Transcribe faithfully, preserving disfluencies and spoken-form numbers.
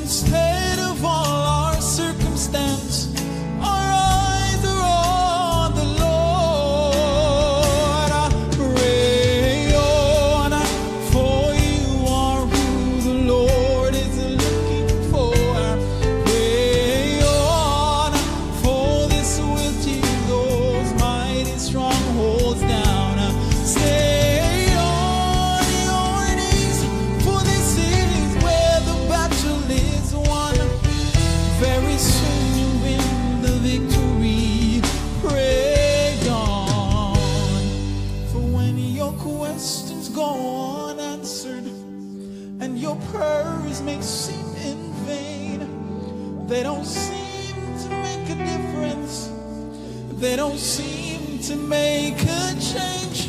instead of all our circumstance, our eyes are on the Lord. I pray on, for you are who the Lord is looking for. Pray on, for this will tear those mighty strongholds down. Stay on your knees, for this is where the battle is won. Very soon you win the victory. Pray on, for when your questions go unanswered and your prayers may seem in vain, they don't seem to make a difference. They don't seem to make a change.